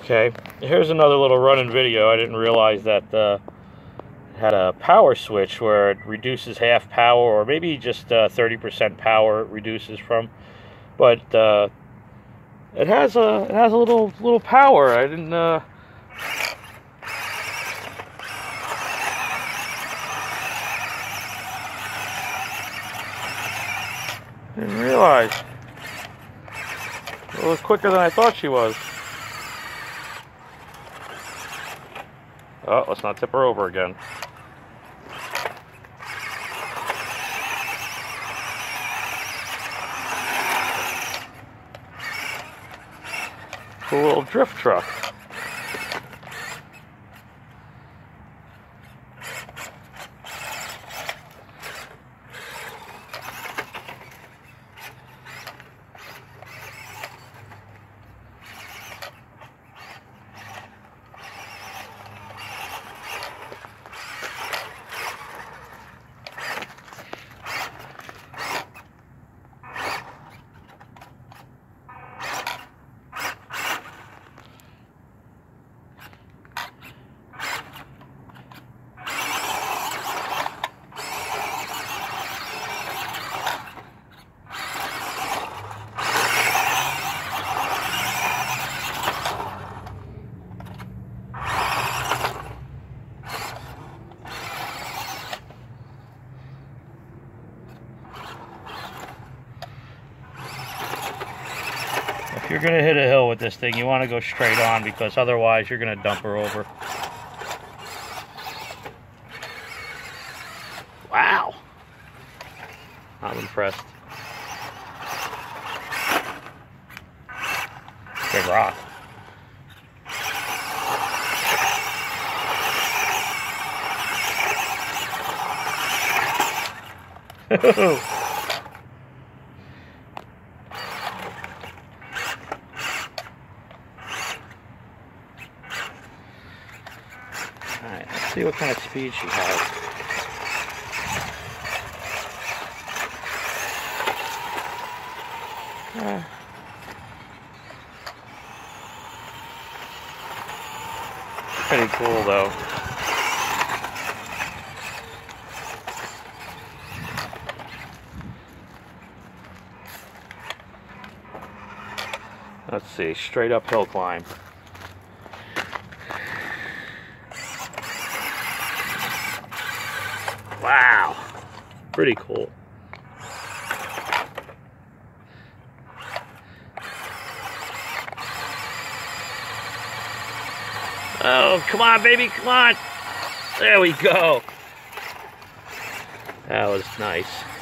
Okay, here's another little running video. I didn't realize that it had a power switch where it reduces half power, or maybe just 30% power it reduces from. But it has a little power. I didn't realize. It was quicker than I thought she was. Oh, let's not tip her over again. Cool little drift truck. If you're gonna hit a hill with this thing, you want to go straight on, because otherwise you're gonna dump her over. Wow, I'm impressed. Big rock. Alright, let's see what kind of speed she has. Pretty cool though. Let's see, straight uphill climb. Wow, pretty cool. Oh, come on, baby, come on. There we go. That was nice.